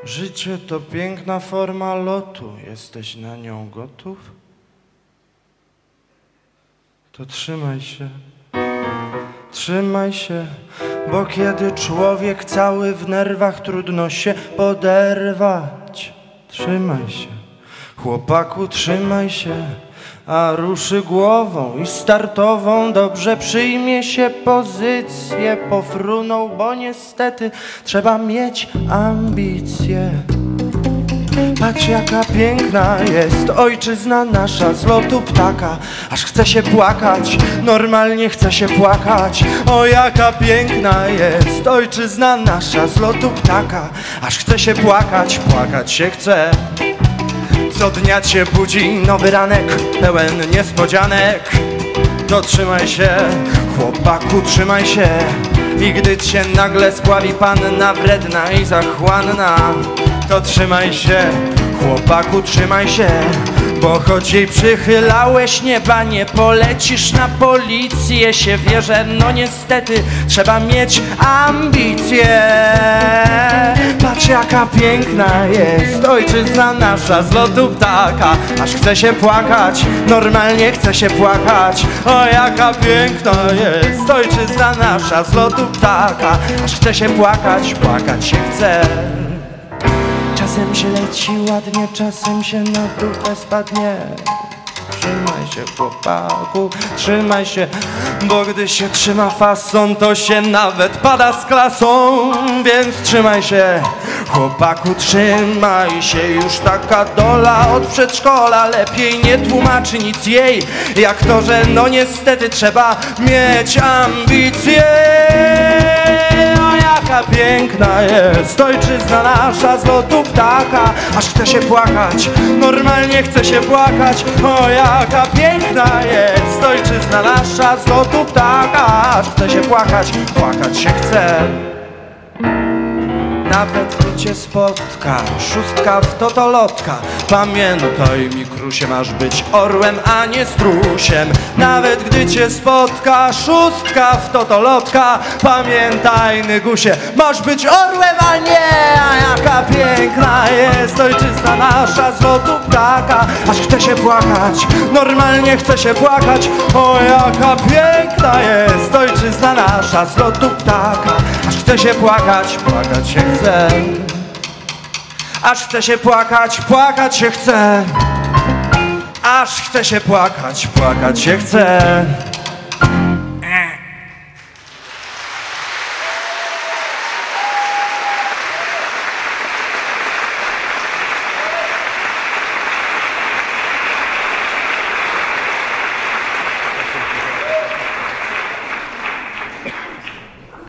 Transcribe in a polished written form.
Życie to piękna forma lotu. Jesteś na nią gotów? To trzymaj się, bo kiedy człowiek cały w nerwach, trudno się poderwać. Trzymaj się, chłopaku, trzymaj się, a ruszy głową i startową dobrze przyjmie się pozycję. Pofrunął, bo niestety trzeba mieć ambicje. Patrz, jaka piękna jest ojczyzna nasza z lotu ptaka, aż chce się płakać, normalnie chce się płakać. O, jaka piękna jest ojczyzna nasza z lotu ptaka, aż chce się płakać, płakać się chce. Co dnia cię budzi nowy ranek, pełen niespodzianek. To trzymaj się, chłopaku, trzymaj się. I gdy cię nagle spławi panna wredna i zachłanna, to trzymaj się, chłopaku, trzymaj się. Bo choć jej przychylałeś nieba, nie polecisz na policję. Się wie, że no niestety trzeba mieć ambicje. Patrz, jaka piękna jest ojczyzna nasza z lotu ptaka, aż chce się płakać, normalnie chce się płakać. O, jaka piękna jest ojczyzna nasza z lotu ptaka, aż chce się płakać, płakać się chce. Czasem się leci ładnie, czasem się na dupę spadnie. Trzymaj się, chłopaku, trzymaj się, bo gdy się trzyma fason, to się nawet pada z klasą. Więc trzymaj się, chłopaku, trzymaj się. Już taka dola od przedszkola lepiej nie tłumaczy nic jej, jak to, że no niestety trzeba mieć ambicje. Jaka piękna jest ojczyzna nasza z lotu ptaka, aż chce się płakać, normalnie chce się płakać. O, jaka piękna jest ojczyzna nasza z lotu ptaka, aż chce się płakać, płakać się chce. Nawet gdy cię spotka szóstka w totolotka, pamiętaj, mikrusie, masz być orłem, a nie strusiem. Nawet gdy cię spotka szóstka w totolotka, pamiętaj, nygusie, masz być orłem, a nie. A jaka piękna jest ojczyzna nasza z lotu ptaka, aż chce się płakać, normalnie chce się płakać. O, jaka piękna jest ojczyzna nasza z lotu ptaka, aż chce się płakać, płakać się chce. Aż chce się płakać, płakać się chce. Aż chce się płakać, płakać się chce.